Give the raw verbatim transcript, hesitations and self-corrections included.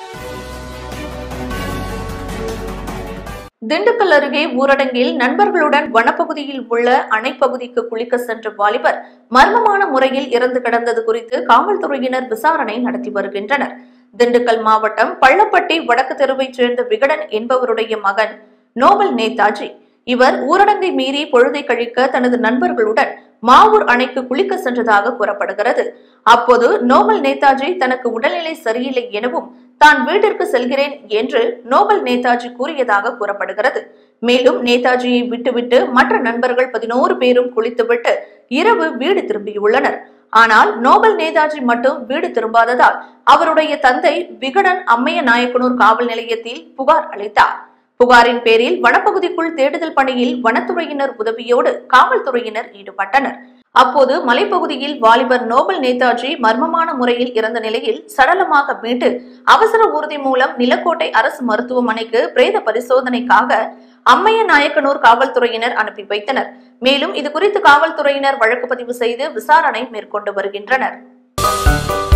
திண்டுக்கல் அருகே ஊரடங்கில் நண்பர்களுடன் வனப்பகுதியில் உள்ள அணைப்பகுதிக்கு குளிக்க சென்ற வாலிபர் மர்மமான முறையில் இறந்து கிடந்தது குறித்து காவல்துறையினர் விசாரணை நடத்தி வருகின்றனர். திண்டுக்கல் மாவட்டம் பள்ளப்பட்டி வடக்கு தெருவைச் சேர்ந்த விகடன் என்பவருடைய மகன் நோபல் நேதாஜி. இவர் ஊரடங்கை மீறி பொழுதை கழிக்க தனது நண்பர்களுடன் மாவூர் அணைக்கு குளிக்க சென்றதாக கூறப்படுகிறது. அப்போது நோபல் நேதாஜி தனக்கு உடல்நிலை சரியில்லை எனவும் தான் வீட்டிற்கு செல்கிறேன் என்று நோபல் நேதாஜி கூறியதாக கூறப்படுகிறது. மேலும் நேதாஜியை விட்டுவிட்டு மற்ற நண்பர்கள் பதினோரு பேரும் குளித்துவிட்டு இரவு வீடு திரும்பியுள்ளனர். ஆனால் நோபல் நேதாஜி மட்டும் வீடு திரும்பாததால் அவருடைய தந்தை விகடன் அம்மைய நாயக்கனூர் காவல் நிலையத்தில் புகார் அளித்தார். புகாரின் பேரில் வனப்பகுதிக்குள் தேடுதல் பணியில் வனத்துறையினர் உதவியோடு காவல்துறையினர் ஈடுபட்டனர். அப்போது மலைப்பகுதியில் வாலிபர் நோபல் நேதாஜி மர்மமான முறையில் இறந்த நிலையில் சடலமாக மீட்டு அவசர ஊர்தி மூலம் நிலக்கோட்டை அரசு மருத்துவமனைக்கு பிரேத பரிசோதனைக்காக அம்மைய நாயக்கனூர் காவல்துறையினர் அனுப்பி வைத்தனர். மேலும் இதுகுறித்து காவல்துறையினர் வழக்கு பதிவு செய்து விசாரணை மேற்கொண்டு வருகின்றனர்.